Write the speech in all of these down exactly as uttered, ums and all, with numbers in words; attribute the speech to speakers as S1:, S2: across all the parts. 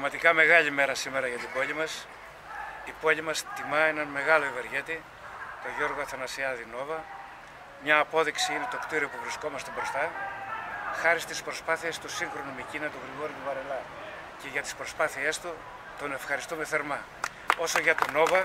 S1: Πραγματικά μεγάλη μέρα σήμερα για την πόλη μας. Η πόλη μας τιμά έναν μεγάλο ευεργέτη, τον Γιώργο Αθανασιάδη Νόβα. Μια απόδειξη είναι το κτίριο που βρισκόμαστε μπροστά, χάρη στις προσπάθειες του σύγχρονου Μικίνα, του Γρηγόρη του Βαρελά. Και για τις προσπάθειές του τον ευχαριστούμε θερμά. Όσο για τον Νόβα,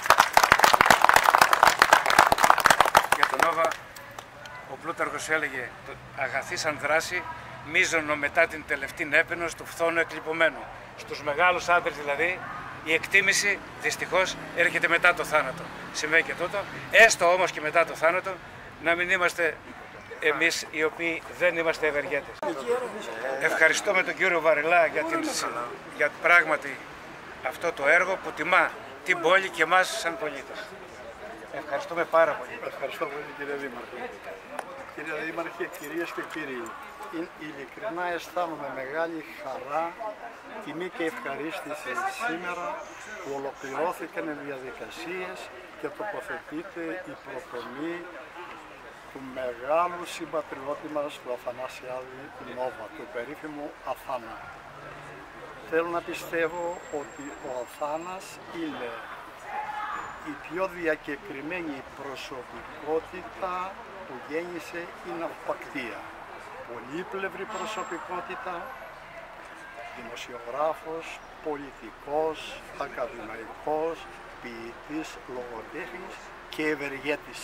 S1: για τον Νόβα ο Πλούταρχος έλεγε αγαθής αν δράση, μίζωνο μετά την τελευταία έπαινος του φθόνου εκλειπωμένου. Στους μεγάλους άντρες δηλαδή η εκτίμηση δυστυχώς έρχεται μετά το θάνατο. Συμβαίνει και τούτο, έστω όμως και μετά το θάνατο να μην είμαστε εμείς οι οποίοι δεν είμαστε ευεργέτες. Ευχαριστώ με τον κύριο Βαρελά για, την, για πράγματι αυτό το έργο που τιμά την πόλη και εμάς σαν πολίτες. Ευχαριστούμε πάρα πολύ.
S2: Ευχαριστώ πολύ κύριε Δήμαρχε. Κύριε Δήμαρχε, κυρίες και κύριοι, ειλικρινά αισθάνομαι μεγάλη χαρά, τιμή και ευχαρίστηση σήμερα που ολοκληρώθηκαν οι διαδικασίες και τοποθετείται η προτομή του μεγάλου συμπατριώτη μας, του Αθανασιάδη Νόβα, του περίφημου Αθάνα. Θέλω να πιστεύω ότι ο Αθάνας είναι η πιο διακεκριμένη προσωπικότητα που γέννησε η ναυπακτία. Πολύπλευρη προσωπικότητα, δημοσιογράφος, πολιτικός, ακαδημαϊκός, ποιητής, λογοτέχνης και ευεργέτης.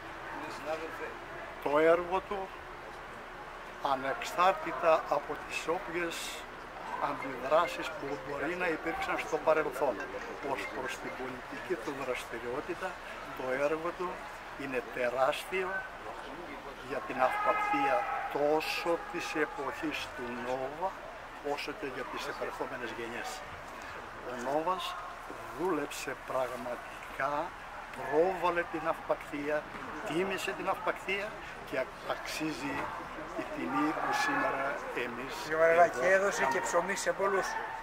S2: Το έργο του, ανεξάρτητα από τις όποιες αντιδράσεις που μπορεί να υπήρξαν στο παρελθόν ως προς την πολιτική του δραστηριότητα, το έργο του είναι τεράστιο για την ναυπακτία τόσο της εποχής του Νόβα όσο και για τις επερχόμενες γενιές. Ο Νόβας δούλεψε πραγματικά, πρόβαλε την ναυπακτία, τίμησε την ναυπακτία και αξίζει η τιμή που σήμερα εμείς
S3: και έδωσε και ψωμί σε πολλούς.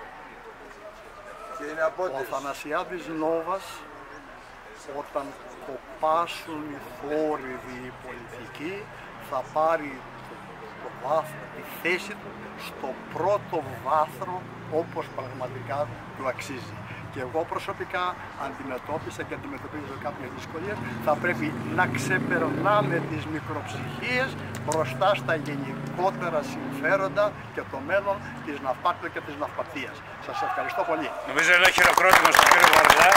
S2: Ο Αθανασιάδης Νόβας, όταν κοπάσουν οι θόρυβοι οι πολιτικοί, θα πάρει το βάθρο, τη θέση του στο πρώτο βάθρο όπως πραγματικά του αξίζει. Και εγώ προσωπικά αντιμετώπισα και αντιμετωπίζω κάποιες δυσκολίες. Θα πρέπει να ξεπερνάμε τις μικροψυχίες μπροστά στα γενικότερα συμφέροντα και το μέλλον της ναυπάκτου και της ναυπακτίας. Σας ευχαριστώ πολύ.
S1: Νομίζω ένα χειροκρότημα στον κύριο Βαρελά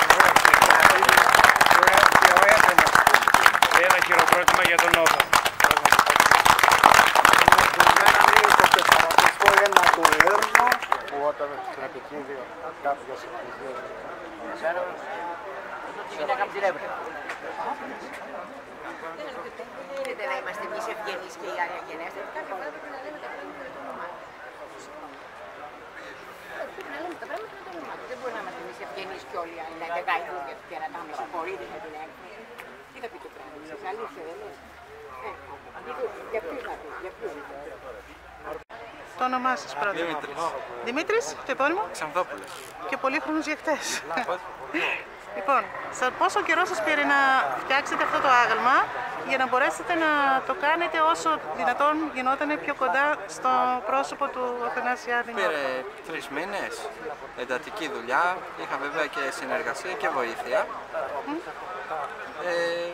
S1: και ένα χειροκρότημα για τον Νόβα.
S2: Ένα του έργο που όταν στην επικίνδυνο κάποιες εκκλησίες
S4: είναι καμπτηρεύεται. Δεν γίνεται να είμαστε εμείς ευγενείς και οι άλλοι αγενέστεροι. Κάποια φορά πρέπει να λέμε τα πράγματα με το όνομά τους. Πρέπει να λέμε τα πράγματα με το όνομά τους. Δεν μπορεί να είμαστε εμείς ευγενείς και όλοι οι άλλοι να γαγκάιδουν και να κάνουμε συγχωρείτε με την έκφραση. Τι θα πει το πράγμα, εσείς αλήθεια δεν λες. Για ποιους να πεις, για ποιους.
S5: Το όνομά σας πρώτα.
S6: Δημήτρης.
S5: Δημήτρης, το επώνυμο.
S6: Ξανθόπουλος.
S5: Και πολύχρονος γιαχτές. Λοιπόν, σαν πόσο καιρό σας πήρε να φτιάξετε αυτό το άγαλμα για να μπορέσετε να το κάνετε όσο δυνατόν γινόταν πιο κοντά στο πρόσωπο του Αθανασιάδη Νόβα?
S6: Πήρε τρεις μήνες, εντατική δουλειά, είχα βέβαια και συνεργασία και βοήθεια. Mm. Ε,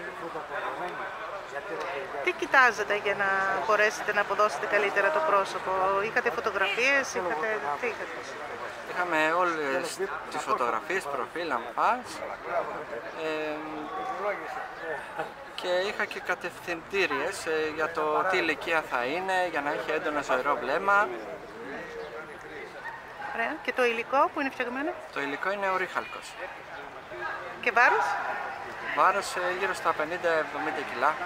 S5: Τι κοιτάζετε για να μπορέσετε να αποδώσετε καλύτερα το πρόσωπο? Είχατε φωτογραφίες, είχατε... τι είχατε?
S6: Είχαμε όλες τις φωτογραφίες, προφίλ, αμφάς ε, και είχα και κατευθυντήριες ε, για το τι ηλικία θα είναι, για να έχει έντονα ζωηρό βλέμμα.
S5: Ωραία. Και το υλικό που είναι φτιαγμένο?
S6: Το υλικό είναι ορύχαλκος.
S5: Και βάρος?
S6: Βάρος ε, γύρω στα πενήντα με εβδομήντα κιλά.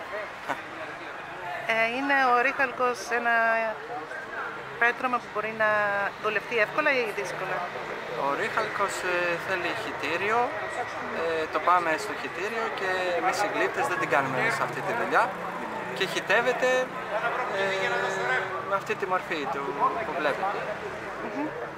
S5: Ε, είναι ο ορύχαλκος ένα πέτρωμα που μπορεί να δουλευτεί εύκολα ή δύσκολα?
S6: Ο ορύχαλκος ε, θέλει χυτήριο, ε, το πάμε στο χυτήριο και εμείς οι γλύπτες δεν την κάνουμε εμείς αυτή τη δουλειά και χυτεύεται ε, με αυτή τη μορφή του που βλέπετε.
S5: Mm-hmm.